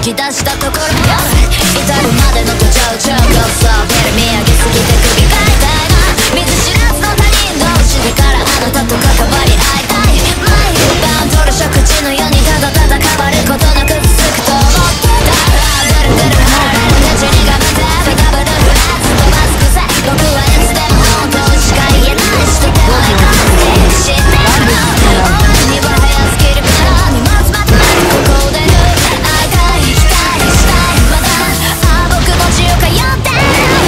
き出したところ至るまでの途中超高層ビル見上げすぎて首が痛いな見ず知らずの他人同士だからあなたと関わり合いたい毎晩取る食事のようにただただ変わることなく続くと思ってた出る口にがめてダブルフレーズ飛ばす癖僕はいつでも本当しか言えない人ではないかって知ってるの俺には早すぎるから荷物まとめてここで会いたい期待したいまだ僕も血を通ってる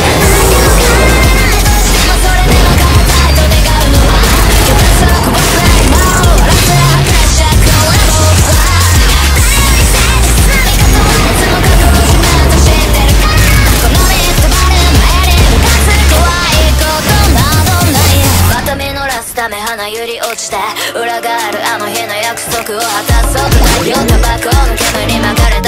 それでも変えたいと願うのは余計さこぼすない魔法笑って破壊しちゃうこれもさ誰よりせいです何かとはいつも過去の自分と知ってるからこのミスバル前に向かす怖いことなどないまた実らすため花より落ちて裏返るあの日の約束を果たそうとないよタバコの煙に巻かれて